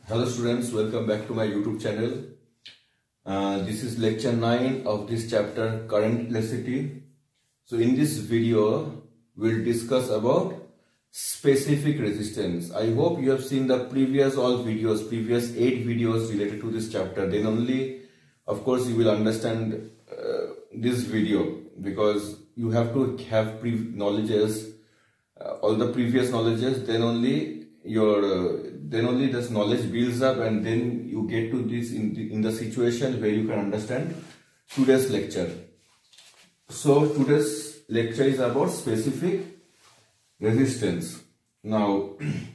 Hello students, welcome back to my YouTube channel. This is lecture 9 of this chapter, current electricity. So in this video, we'll discuss about specific resistance. I hope you have seen the previous 8 videos related to this chapter. Then only, of course, you will understand this video, because you have to have all the previous knowledges. Then only this knowledge builds up, and then you get to this in the situation where you can understand today's lecture. So today's lecture is about specific resistance. Now,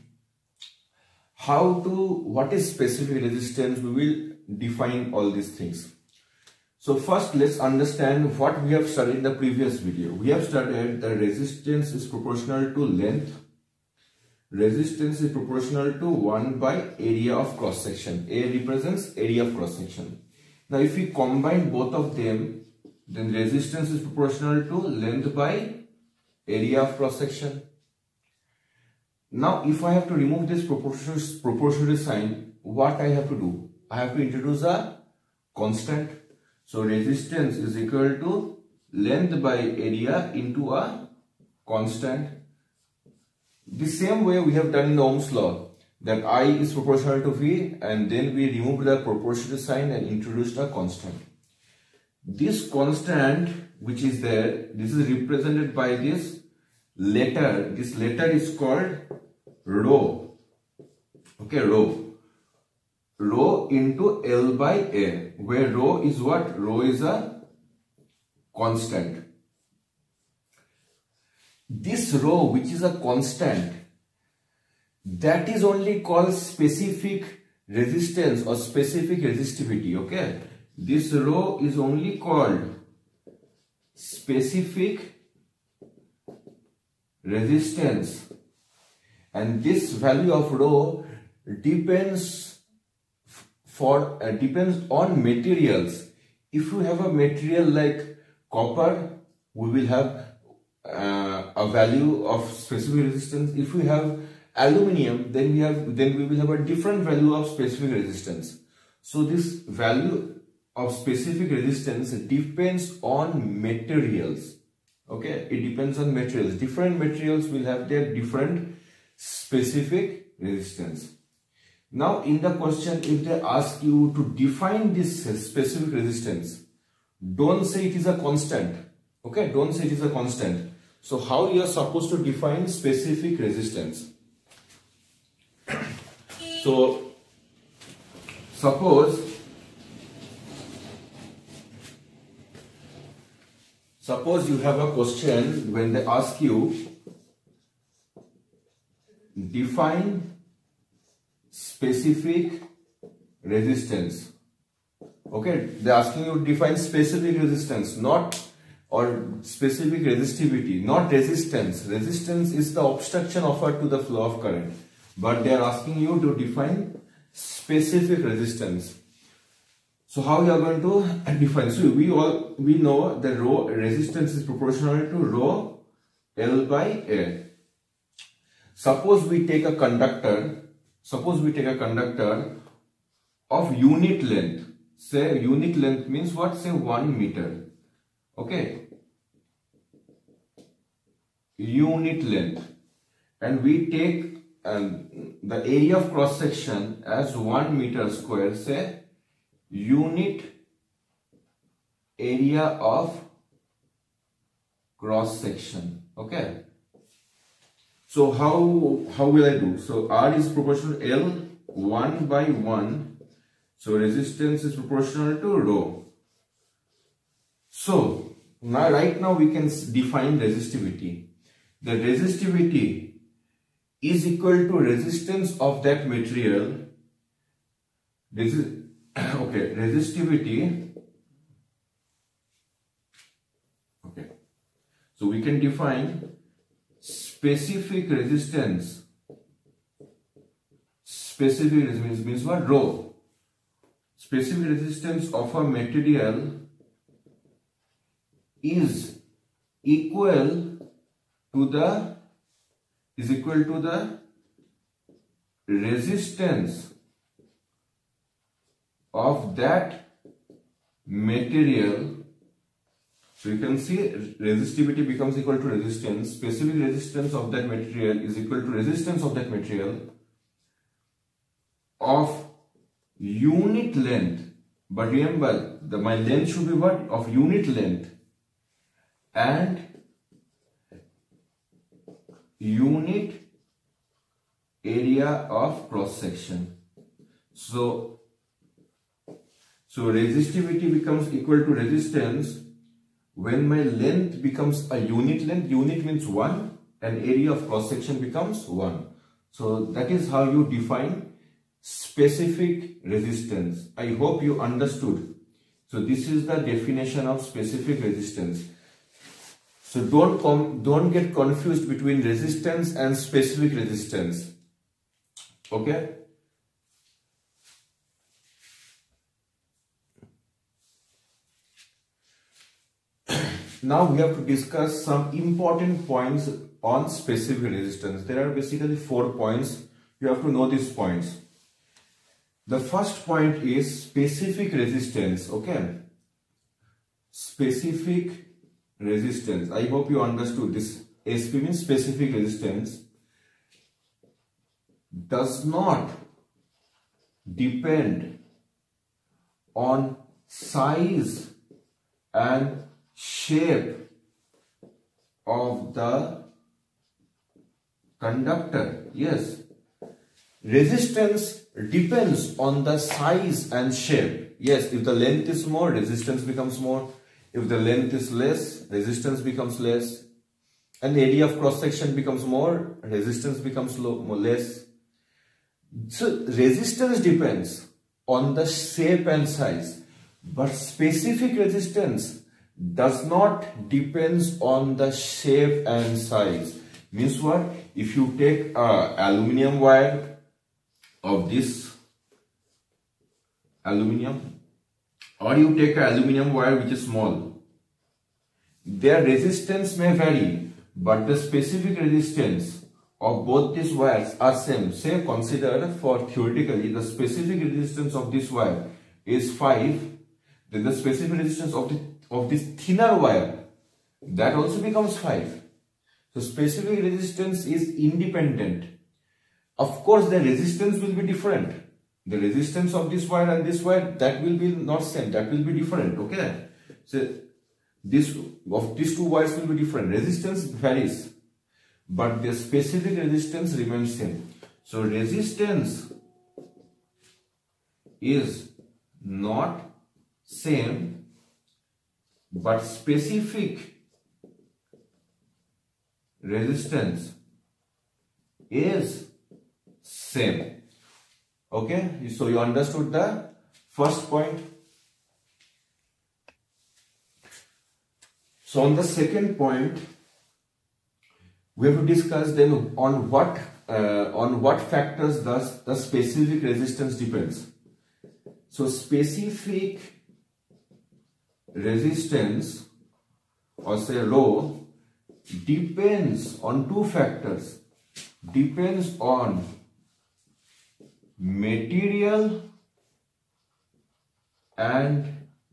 what is specific resistance? We will define all these things. So first, let's understand what we have studied in the previous video. We have studied that resistance is proportional to length. Resistance is proportional to 1 by area of cross section. A represents area of cross section. Now if we combine both of them, then resistance is proportional to length by area of cross section. Now if I have to remove this proportionality sign, what I have to do? I have to introduce a constant. So resistance is equal to length by area into a constant. The same way we have done in the Ohm's law, that I is proportional to V, and then we removed the proportionality sign and introduced a constant. This constant which is there, this is represented by this letter. This letter is called rho. Okay, rho. Rho into L by A, where rho is what? Rho is a constant. This rho, which is a constant, that is only called specific resistance or specific resistivity. Okay, this rho is only called specific resistance, and this value of rho depends on materials. If you have a material like copper, we will have a value of specific resistance. If we have aluminium, then we will have a different value of specific resistance. So this value of specific resistance depends on materials. Okay, it depends on materials. Different materials will have their different specific resistance. Now in the question, if they ask you to define this specific resistance, don't say it is a constant. Okay, don't say it is a constant. So how you are supposed to define specific resistance? So suppose you have a question when they ask you define specific resistance. Okay, they are asking you to define specific resistance, or specific resistivity, not resistance. Resistance is the obstruction offered to the flow of current, but they are asking you to define specific resistance. So how you are going to define? So we know that rho resistance is proportional to rho L by A. Suppose we take a conductor of unit length. Say unit length means what? Say 1 meter. Okay, unit length, and we take the area of cross section as 1 meter square. Say unit area of cross section. Okay, so how will I do? So R is proportional to L, 1 by 1. So resistance is proportional to rho. So now right now we can define resistivity. The resistivity is equal to resistance of that material. This is okay, resistivity. Okay, so we can define specific resistance. Specific resistance means what? Rho. Specific resistance of a material is equal to the resistance of that material. So you can see resistivity becomes equal to resistance. Specific resistance of that material is equal to resistance of that material of unit length. But remember, my length should be what? Of unit length and unit area of cross section. So resistivity becomes equal to resistance when my length becomes a unit length. Unit means 1 and area of cross section becomes 1. So that is how you define specific resistance. I hope you understood. So this is the definition of specific resistance. So don't get confused between resistance and specific resistance. Okay? Now we have to discuss some important points on specific resistance. There are basically 4 points. You have to know these points. The first point is specific resistance. Okay? Specific resistance. I hope you understood this. SP means specific resistance. Does not depend on size and shape of the conductor. Yes, resistance depends on the size and shape. Yes, if the length is more, resistance becomes more. If the length is less, resistance becomes less. And the area of cross section becomes more, resistance becomes less. So resistance depends on the shape and size, but specific resistance does not depends on the shape and size. Means what? If you take a aluminium wire of this aluminium, or you take a aluminium wire which is small, their resistance may vary, but the specific resistance of both these wires are same. Say consider for theoretically the specific resistance of this wire is 5, then the specific resistance of this thinner wire, that also becomes 5. So specific resistance is independent. Of course the resistance will be different. The resistance of this wire and this wire, that will be not same, that will be different. Okay, so these 2 wires will be different. Resistance varies, but the specific resistance remains same. So resistance is not same, but specific resistance is same. Okay, so you understood the first point. So on the second point, we have to discuss then on what factors does the specific resistance depends. So specific resistance, or say rho, depends on 2 factors. Depends on material and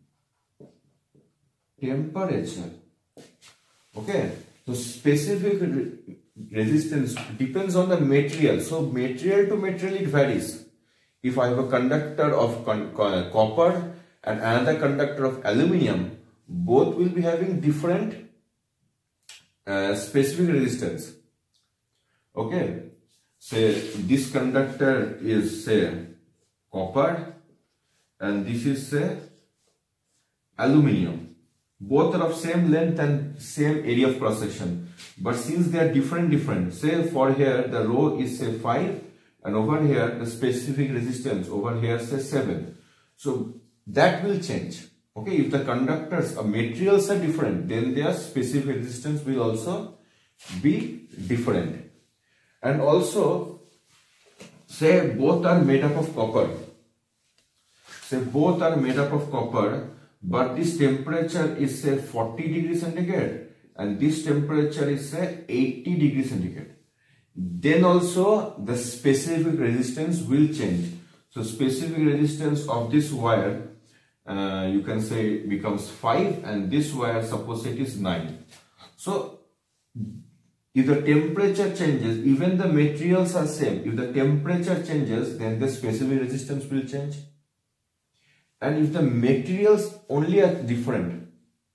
temperature. Okay, so specific resistance depends on the material. So material to material it varies. If I have a conductor of copper and another conductor of aluminium, both will be having different specific resistance. Okay, say this conductor is say copper and this is say aluminium. Both are of same length and same area of cross section, but since they are different, say for here the rho is say 5 and over here the specific resistance over here say 7. So that will change. Okay, if the conductors or materials are different, then their specific resistance will also be different. And also say both are made up of copper. Say both are made up of copper, but this temperature is say 40 degrees centigrade and this temperature is say 80 degrees centigrade. Then also the specific resistance will change. So specific resistance of this wire, you can say becomes 5, and this wire, suppose it is 9. So if the temperature changes, even the materials are same, if the temperature changes, then the specific resistance will change. And if the materials only are different,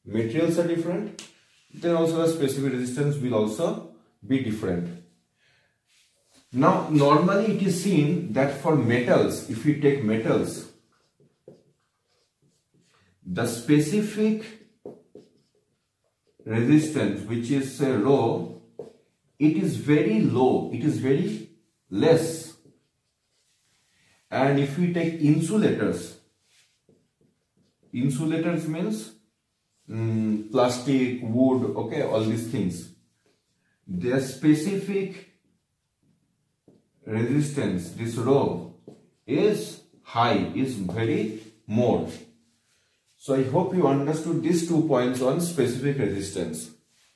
then also the specific resistance will also be different. Now normally it is seen that for metals, if we take metals, the specific resistance, which is rho, it is very low, it is very less. And if we take insulators means plastic, wood, okay, all these things, their specific resistance, this rho, is high, is very more. So I hope you understood these 2 points on specific resistance.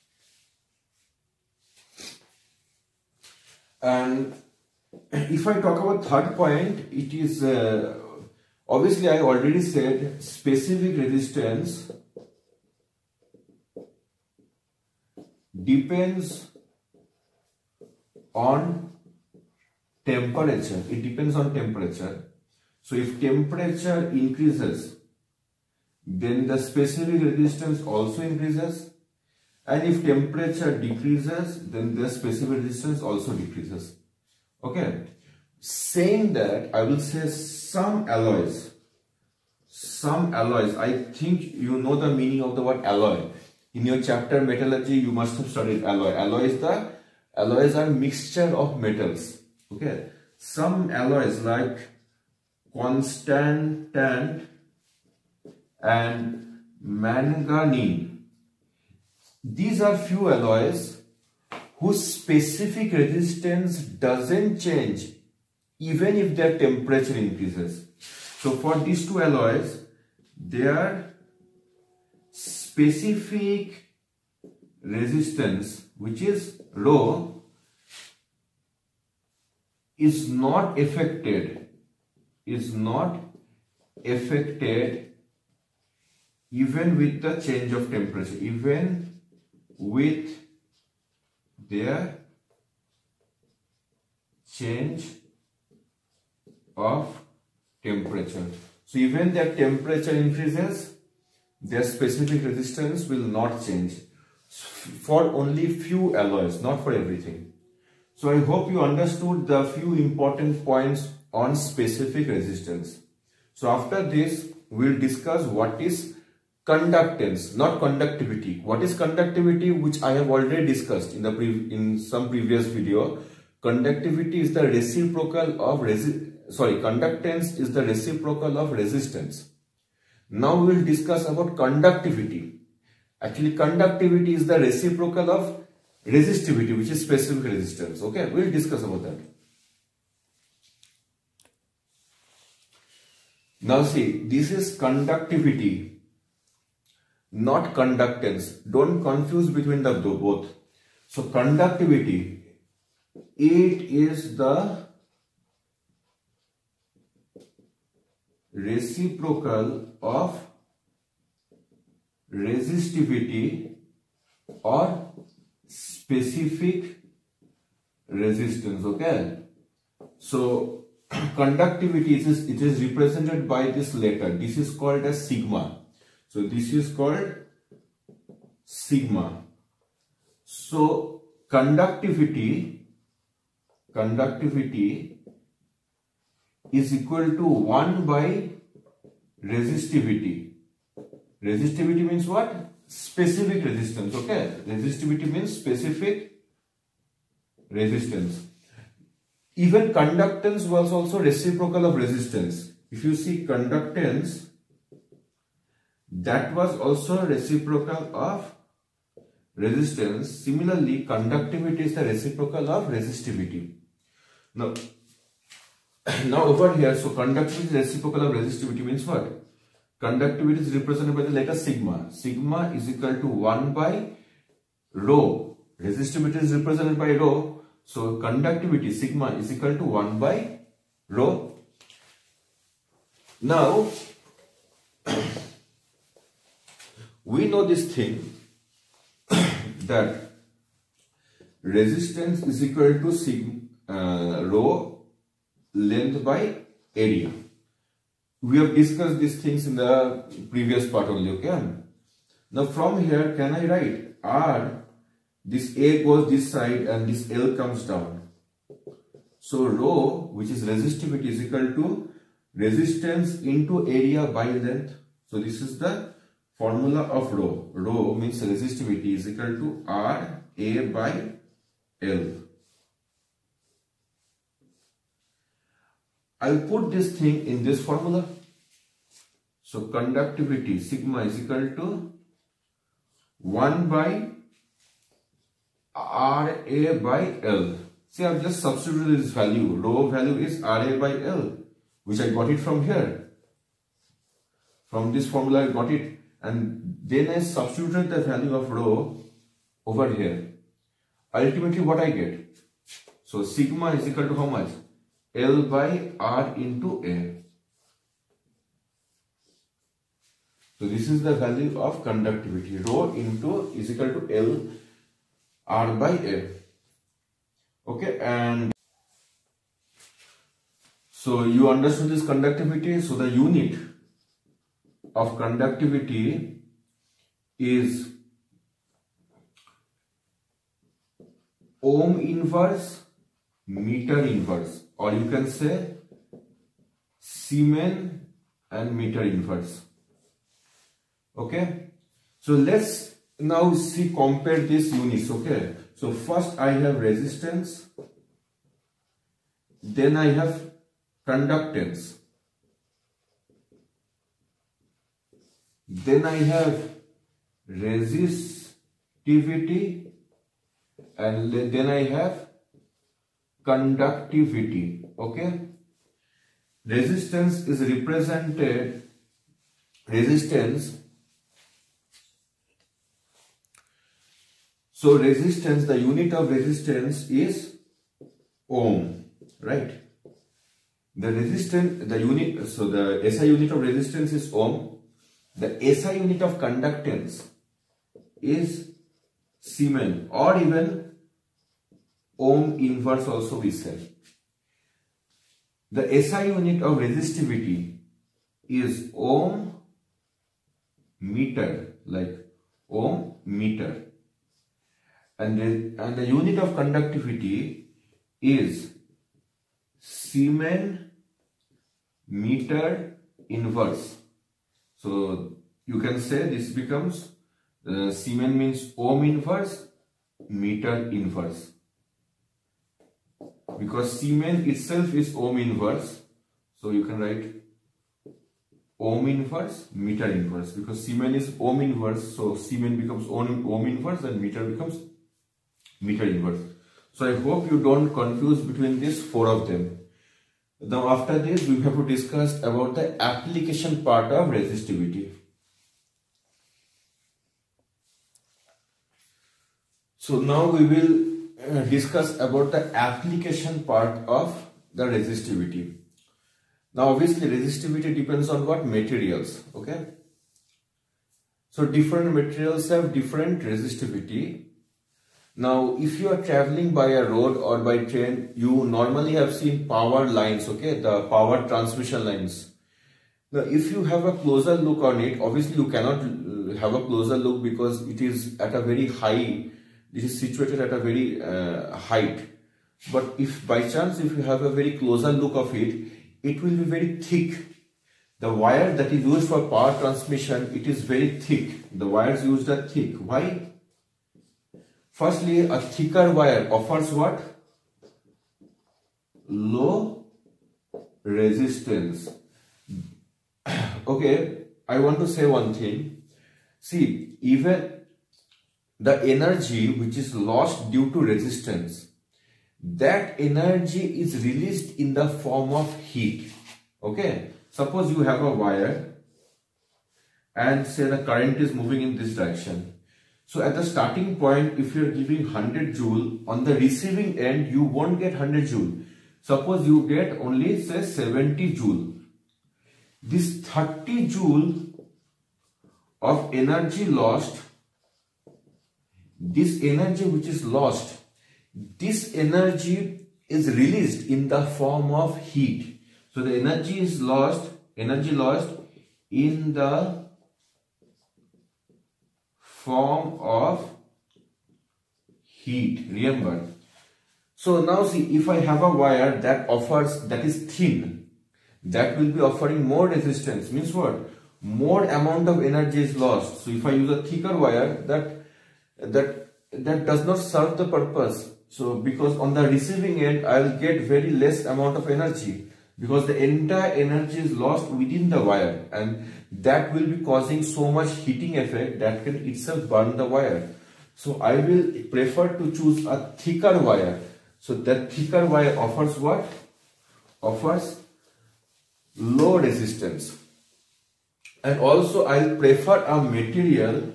And if I talk about third point, it is obviously I already said specific resistance depends on temperature. It depends on temperature. So if temperature increases, then the specific resistance also increases, and if temperature decreases, then the specific resistance also decreases. Okay, saying that, I will say some alloys, I think you know the meaning of the word alloy. In your chapter metallurgy, you must have studied alloy. Alloys are mixture of metals. Okay, some alloys like constantan and manganene, these are few alloys whose specific resistance doesn't change even if their temperature increases. So for these 2 alloys, their specific resistance, which is rho, is not affected even with the change of temperature, even with their change of temperature. So even their temperature increases, their specific resistance will not change, for only few alloys, not for everything. So I hope you understood the few important points on specific resistance. So after this, we will discuss what is conductance, not conductivity. What is conductivity, which I have already discussed in some previous video. Conductivity is the reciprocal of conductance is the reciprocal of resistance. Now we will discuss about conductivity. Actually, conductivity is the reciprocal of resistivity, which is specific resistance. Okay, we will discuss about that. Now see, this is conductivity, not conductance. Don't confuse between the both. So conductivity, it is the reciprocal of resistivity or specific resistance. Okay, so conductivity it is represented by this letter. This is called as sigma. So this is called sigma. So conductivity is equal to 1 by resistivity. Resistivity means what? Specific resistance. Okay, resistivity means specific resistance. Even conductance was also reciprocal of resistance. If you see conductance, that was also reciprocal of resistance. Similarly, conductivity is the reciprocal of resistivity. Now over here, so conductivity is reciprocal of resistivity means what? Conductivity is represented by the letter sigma. Sigma is equal to 1 by rho. Resistivity is represented by rho. So conductivity sigma is equal to 1 by rho. Now, we know this thing that resistance is equal to rho length by area. We have discussed these things in the previous part only, okay? Now from here, can I write R, this A goes this side and this L comes down. So rho, which is resistivity, is equal to resistance into area by length. So this is the formula of rho. Rho means resistivity is equal to R A by L. I'll put this thing in this formula. So conductivity sigma is equal to 1 by RA by L. See, I've just substituted this value. Rho value is RA by L, which I got it from here. From this formula I got it. And then I substituted the value of rho over here. Ultimately what I get? So sigma is equal to how much? L by R into A. So this is the value of conductivity. Rho into is equal to L R by A. Okay, and so you understood this conductivity. So the unit of conductivity is ohm inverse meter inverse, or you can say Siemens and meter inverse. Okay, so let's now see, compare these units. Okay, so first I have resistance, then I have conductance, then I have resistivity, and then I have conductivity. Okay, resistance is represented, so resistance, the unit of resistance is ohm, right? The resistance, the unit, so the SI unit of resistance is ohm. The SI unit of conductance is Siemens, or even ohm inverse also we say. The SI unit of resistivity is ohm meter, like ohm meter. And the unit of conductivity is Siemens meter inverse. So you can say this becomes Siemens means ohm inverse, meter inverse. Because Siemens itself is ohm inverse, so you can write ohm inverse, meter inverse. Because Siemens is ohm inverse, so Siemens becomes ohm inverse and meter becomes meter inverse. So I hope you don't confuse between these four of them. Now after this we have to discuss about the application part of resistivity. So now we will discuss about the application part of the resistivity. Now obviously resistivity depends on what? Materials. Okay, so different materials have different resistivity. Now if you are traveling by a road or by train, you normally have seen power lines, okay, the power transmission lines. Now if you have a closer look on it, obviously you cannot have a closer look because it is at a very high, it is situated at a very height. But if by chance if you have a very closer look of it, it will be very thick. The wire that is used for power transmission, it is very thick. The wires used are thick. Why? Firstly, a thicker wire offers what? Low resistance. Okay, I want to say one thing. See, even the energy which is lost due to resistance, that energy is released in the form of heat. Okay, suppose you have a wire and say the current is moving in this direction. So at the starting point, if you are giving 100 joule, on the receiving end you won't get 100 joule. Suppose you get only say 70 joule. this 30 joule of energy lost, this energy which is lost, this energy is released in the form of heat. So the energy is lost, energy lost in the form of heat, remember. So now see, if I have a wire that is thin, that will be offering more resistance, means what? More amount of energy is lost. So if I use a thicker wire, that does not serve the purpose. So because on the receiving end, I'll get very less amount of energy, because the entire energy is lost within the wire, and that will be causing so much heating effect that can itself burn the wire. So I will prefer to choose a thicker wire. So that thicker wire offers what? Offers low resistance. And also I'll prefer a material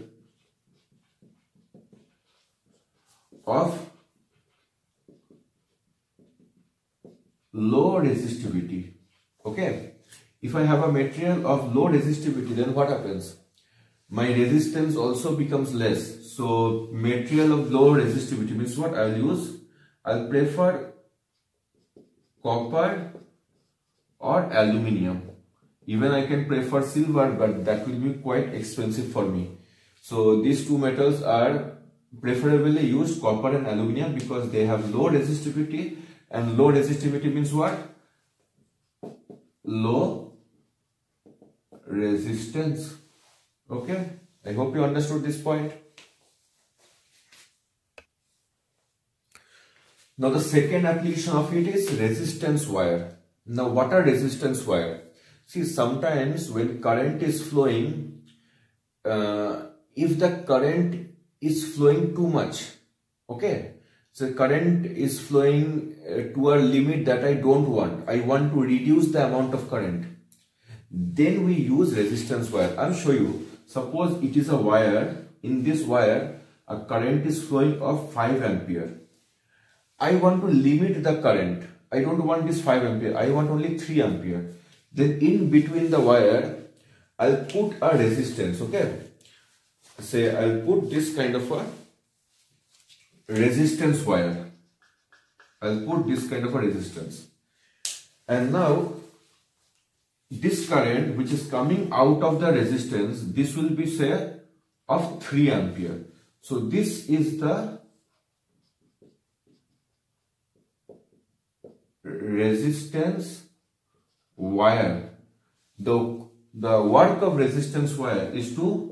of low resistivity. Okay, if I have a material of low resistivity, then what happens? My resistance also becomes less. So material of low resistivity means what? I'll prefer copper or aluminium. Even I can prefer silver, but that will be quite expensive for me. So these two metals are preferably used, copper and aluminium, because they have low resistivity. And low resistivity means what? Low resistance. Okay, I hope you understood this point. Now the second application of it is resistance wire. Now what are resistance wire? See, sometimes when current is flowing, if the current is flowing too much, okay, so current is flowing to a limit that I don't want. I want to reduce the amount of current. Then we use resistance wire. I'll show you. Suppose it is a wire. In this wire, a current is flowing of 5 ampere. I want to limit the current. I don't want this 5 ampere. I want only 3 ampere. Then in between the wire, I'll put a resistance. Okay. Say I'll put this kind of a resistance wire. I'll put this kind of a resistance. And now this current which is coming out of the resistance, this will be say of 3 ampere. So this is the resistance wire. The work of resistance wire is to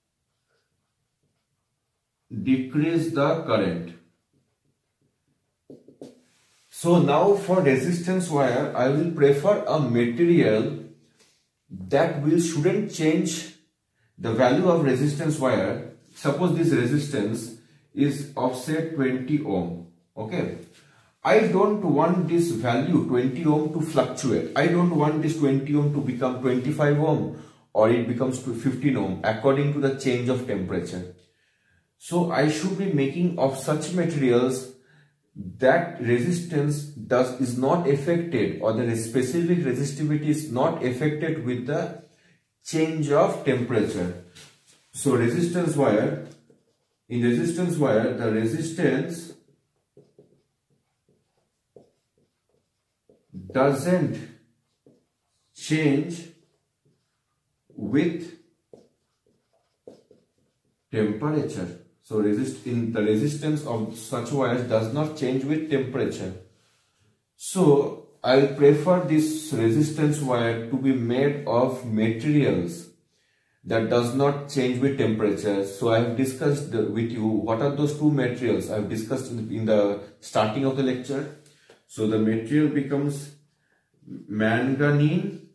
decrease the current. So now for resistance wire, I will prefer a material that shouldn't change the value of resistance wire. Suppose this resistance is of say 20 ohm. Okay, I don't want this value 20 ohm to fluctuate. I don't want this 20 ohm to become 25 ohm or it becomes to 15 ohm according to the change of temperature. So I should be making of such materials that resistance is not affected, or the specific resistivity is not affected with the change of temperature. So resistance wire, in resistance wire, the resistance doesn't change with temperature. So the resistance of such wires does not change with temperature. So I prefer this resistance wire to be made of materials that does not change with temperature. So I have discussed with you what are those two materials I have discussed in the starting of the lecture. So the material becomes manganese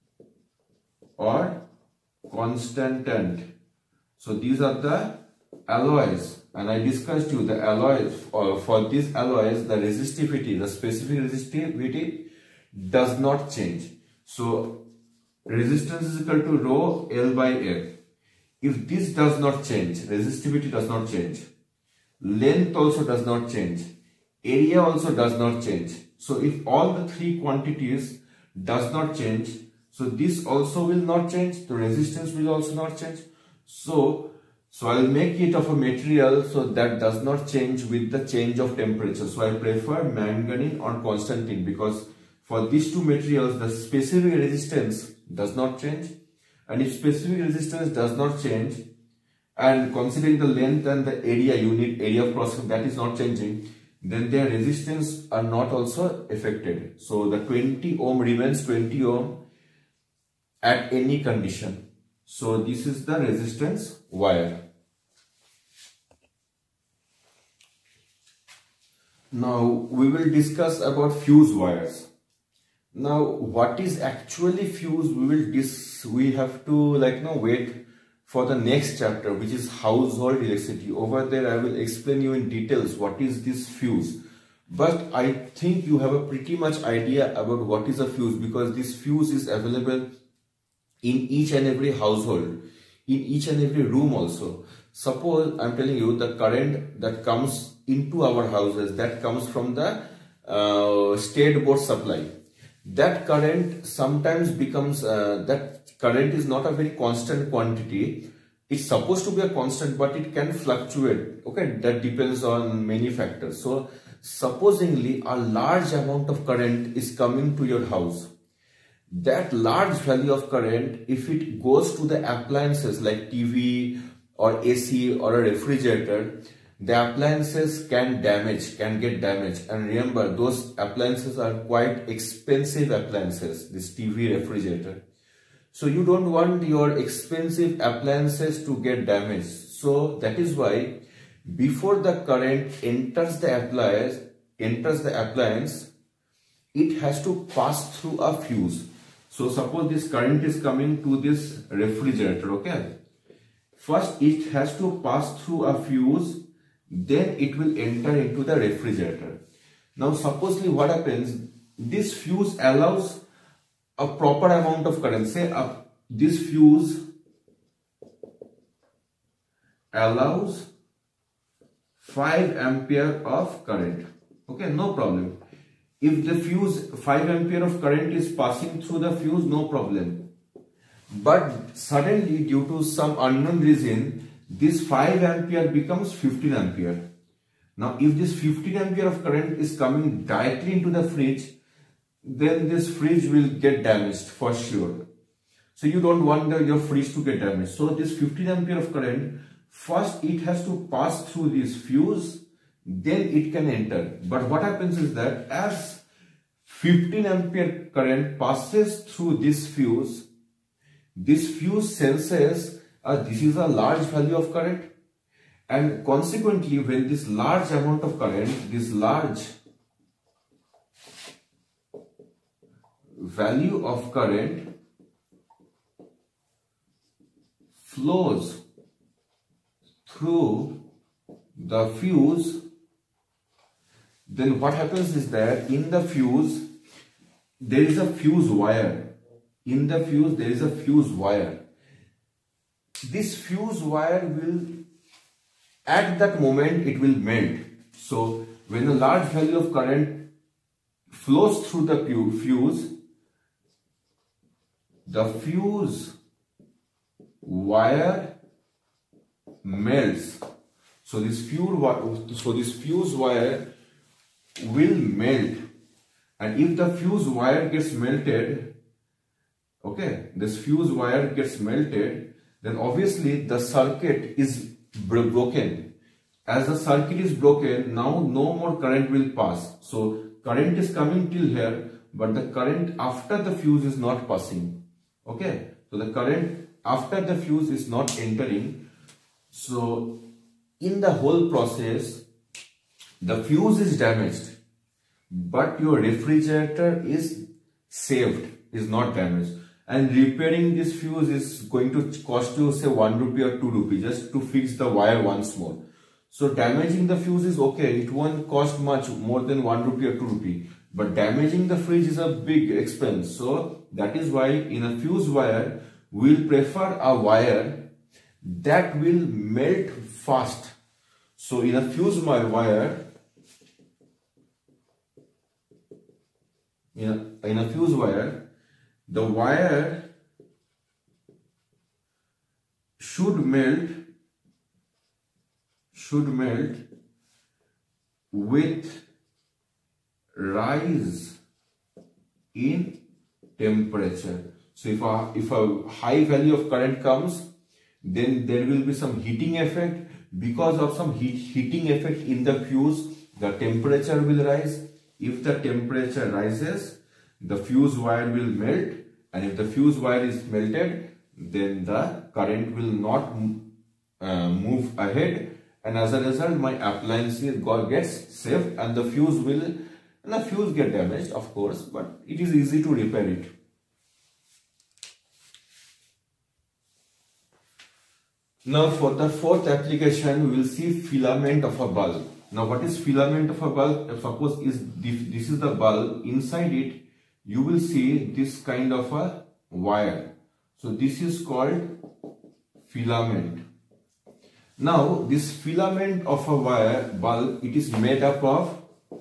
or constantan. So these are the alloys, and I discussed you the alloys. For these alloys, the resistivity, the specific resistivity does not change. So resistance is equal to rho L by L. If this does not change, resistivity does not change, length also does not change, area also does not change. So if all the three quantities does not change, So this also will not change, the resistance will also not change. So I'll make it of a material so that does not change with the change of temperature. So I prefer manganese or Constantine, because for these two materials the specific resistance does not change, and if specific resistance does not change, and considering the length and the unit area of cross section, that is not changing, then their resistance are not also affected. So the 20 ohm remains 20 ohm at any condition. So this is the resistance wire. Now we will discuss about fuse wires. Now what is actually fuse, we have to wait for the next chapter, which is household electricity. Over there I will explain you in details what is this fuse. But I think you have a pretty much idea about what is a fuse, because this fuse is available in each and every household, in each and every room also. Suppose I'm telling you the current that comes into our houses, that comes from the state board supply. That current sometimes becomes, that current is not a very constant quantity. It's supposed to be a constant, but it can fluctuate. Okay, that depends on many factors. So supposingly a large amount of current is coming to your house. That large value of current, if it goes to the appliances like TV or AC or a refrigerator, the appliances can get damaged. And remember, those appliances are quite expensive appliances, this TV, refrigerator. So you don't want your expensive appliances to get damaged. So that is why before the current enters the appliance, it has to pass through a fuse. So suppose this current is coming to this refrigerator, okay? First it has to pass through a fuse, then it will enter into the refrigerator. Now supposedly what happens, this fuse allows a proper amount of current. Say this fuse allows 5 ampere of current. Okay, no problem. If the fuse 5 ampere of current is passing through the fuse, no problem. But suddenly due to some unknown reason, this 5 ampere becomes 15 ampere. Now if this 15 ampere of current is coming directly into the fridge, then this fridge will get damaged for sure. So you don't want your fridge to get damaged. So this 15 ampere of current, first it has to pass through this fuse, then it can enter. But what happens is that as 15 ampere current passes through this fuse senses this is a large value of current, and consequently when this large amount of current, this large value of current flows through the fuse, then what happens is that in the fuse there is a fuse wire. In the fuse there is a fuse wire. This fuse wire will, at that moment it will melt. So when a large value of current flows through the fuse, the fuse wire melts. So this fuse wire will melt, and if the fuse wire gets melted, okay, this fuse wire gets melted, then obviously the circuit is broken. As the circuit is broken, now no more current will pass. So current is coming till here, but the current after the fuse is not passing. Okay, so the current after the fuse is not entering. So in the whole process, the fuse is damaged, but your refrigerator is saved, is not damaged. And repairing this fuse is going to cost you say 1 rupee or 2 rupee just to fix the wire once more. So damaging the fuse is okay, it won't cost much more than 1 rupee or 2 rupee. But damaging the fridge is a big expense. So that is why in a fuse wire, we'll prefer a wire that will melt fast. So in a fuse wire, the wire should melt with rise in temperature. So if a high value of current comes, then there will be some heating effect. Because of some heating effect in the fuse, the temperature will rise. If the temperature rises, the fuse wire will melt, and if the fuse wire is melted, then the current will not move ahead, and as a result my appliance gets saved, and the fuse get damaged, of course, but it is easy to repair it. Now for the fourth application, we will see filament of a bulb. Now what is filament of a bulb? Suppose this is the bulb. Inside it you will see this kind of a wire. So this is called filament. Now this filament of a wire bulb, it is made up of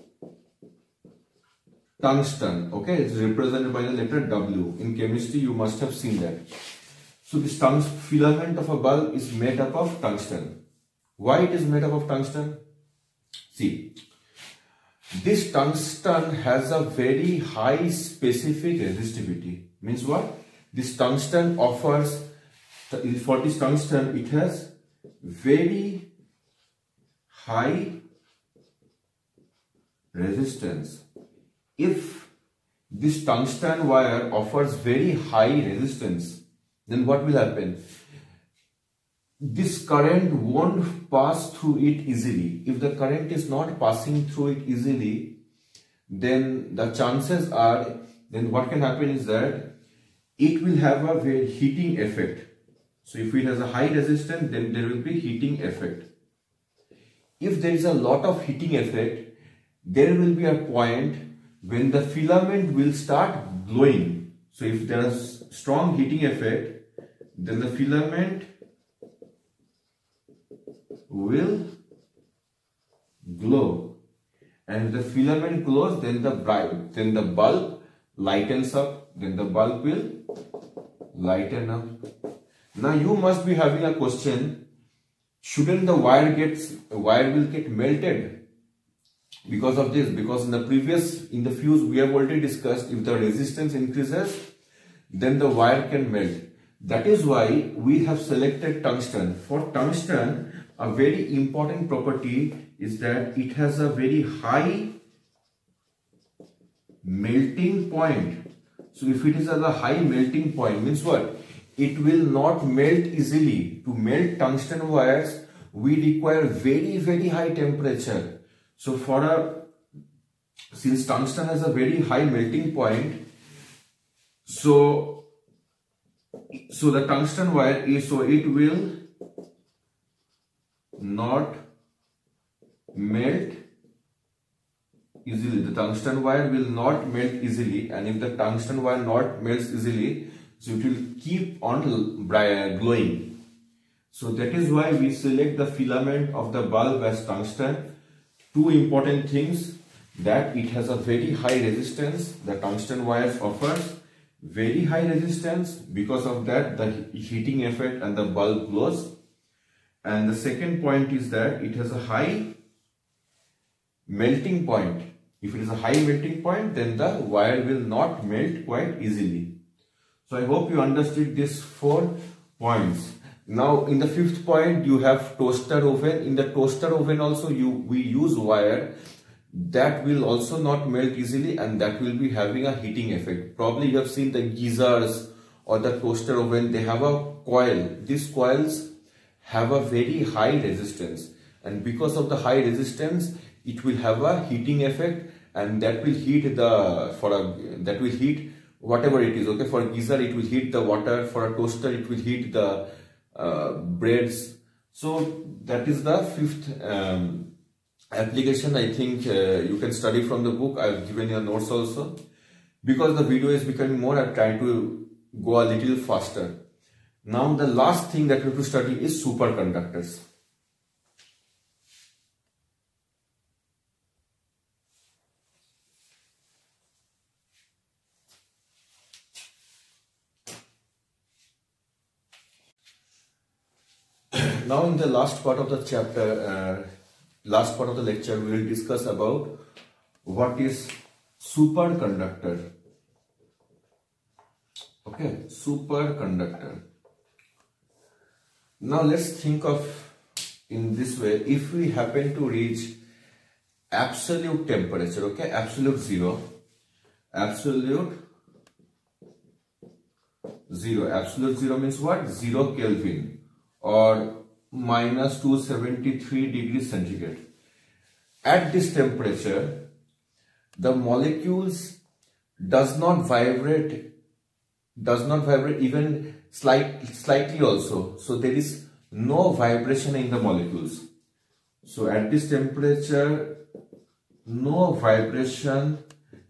tungsten. Okay, it's represented by the letter W. In chemistry you must have seen that. So this filament of a bulb is made up of tungsten. Why it is made up of tungsten? See, this tungsten has a very high specific resistivity. Means what? This tungsten offers, for this tungsten, it has very high resistance. If this tungsten wire offers very high resistance, then what will happen? This current won't pass through it easily. If the current is not passing through it easily, then the chances are, then what can happen is that it will have a very heating effect. So if it has a high resistance, then there will be heating effect. If there is a lot of heating effect, there will be a point when the filament will start glowing. So if there is strong heating effect, then the filament will glow, and if the filament glows, then the bulb lightens up, then the bulb will lighten up. Now you must be having a question, shouldn't the wire will get melted because of this? Because in the fuse we have already discussed, if the resistance increases, then the wire can melt. That is why we have selected tungsten. For tungsten, a very important property is that it has a very high melting point. So if it is at a high melting point, means what? It will not melt easily. To melt tungsten wires, we require very, very high temperature. So since tungsten has a very high melting point, so the tungsten wire it will not melt easily. The tungsten wire will not melt easily, and if the tungsten wire not melts easily, so it will keep on glowing. So that is why we select the filament of the bulb as tungsten. Two important things, that it has a very high resistance. The tungsten wires offers very high resistance. Because of that, the heating effect and the bulb glows. And the second point is that it has a high melting point. If it is a high melting point, then the wire will not melt quite easily. So I hope you understood these 4 points. Now in the 5th point, you have toaster oven. In the toaster oven also we use wire that will also not melt easily, and that will be having a heating effect. Probably you have seen the geysers or the toaster oven, they have a coil. These coils have a very high resistance, and because of the high resistance, it will have a heating effect, and that will heat heat whatever it is. Okay, for a geyser it will heat the water, for a toaster it will heat the breads. So that is the 5th application. I think you can study from the book. I have given you notes also. Because the video is becoming more, I have tried to go a little faster. Now the last thing that we have to study is superconductors. Now in the last part of the chapter, last part of the lecture, we will discuss about what is superconductor. Okay, superconductor. Now let's think of in this way. If we happen to reach absolute temperature, okay, absolute zero means what? 0 Kelvin or minus 273 degrees centigrade. At this temperature, the molecules does not vibrate even slightly also. So there is no vibration in the molecules. So at this temperature, no vibration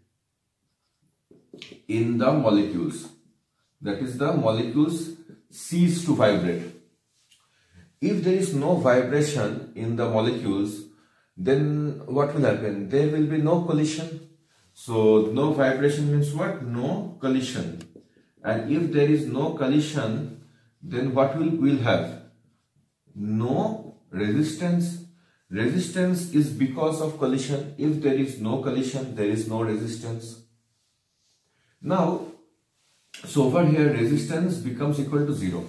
in the molecules. That is, the molecules cease to vibrate. If there is no vibration in the molecules, then what will happen? There will be no collision. So no vibration means what? No collision. And if there is no collision, then what we'll have? No resistance. Resistance is because of collision. If there is no collision, there is no resistance. Now, so over here, resistance becomes equal to 0.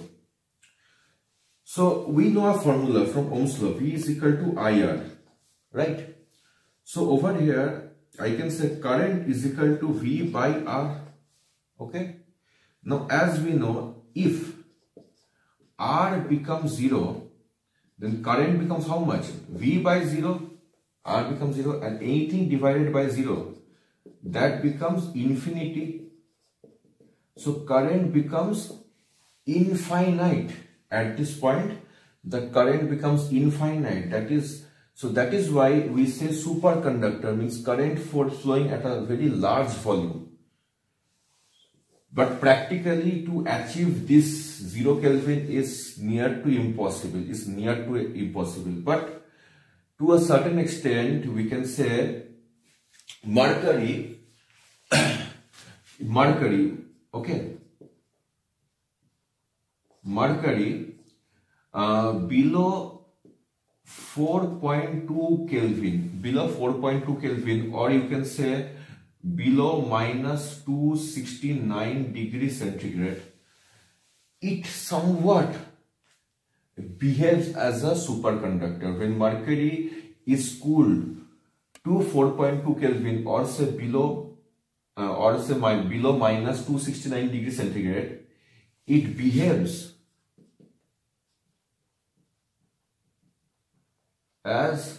So we know a formula from Ohm's law, V is equal to IR, right? So over here, I can say current is equal to V by R, okay? Now, as we know, if R becomes 0, then current becomes how much? V by 0, R becomes 0, and anything divided by 0, that becomes infinity. So current becomes infinite. At this point, the current becomes infinite. That is why we say superconductor means current flowing at a very large volume. But practically, to achieve this 0 Kelvin is near to impossible. But to a certain extent, we can say mercury, okay, mercury below 4.2 Kelvin, or you can say below minus 269 degrees centigrade, it somewhat behaves as a superconductor. When mercury is cooled to 4.2 Kelvin or say below minus 269 degrees centigrade, it behaves as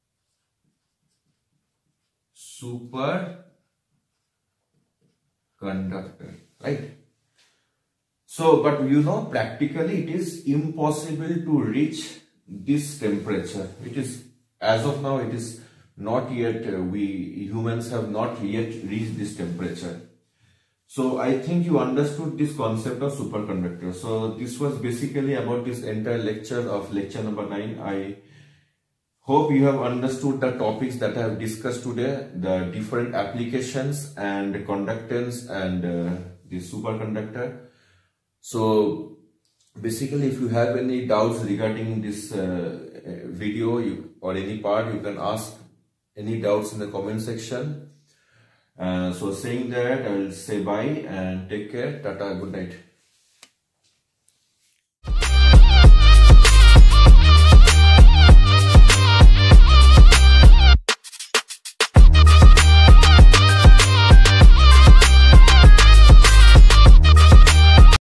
superconductor, right? So, but you know, practically it is impossible to reach this temperature. It is, as of now, it is not yet, we humans have not yet reached this temperature. So I think you understood this concept of superconductor. So this was basically about this entire lecture of lecture number 9. I hope you have understood the topics that I have discussed today, the different applications and conductance and the superconductor. So basically, if you have any doubts regarding this video or any part, you can ask any doubts in the comment section. So saying that, I will say bye and take care. Tata, good night.